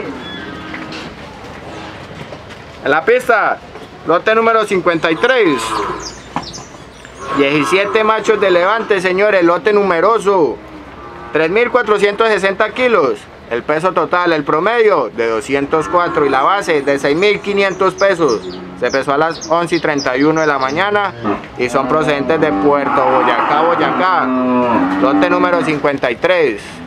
En la pista, lote número 53. 17 machos de levante, señores, lote numeroso. 3.460 kilos. El peso total, el promedio, de 204 y la base de 6.500 pesos. Se pesó a las 11:31 de la mañana y son procedentes de Puerto Boyacá, Boyacá. Lote número 53.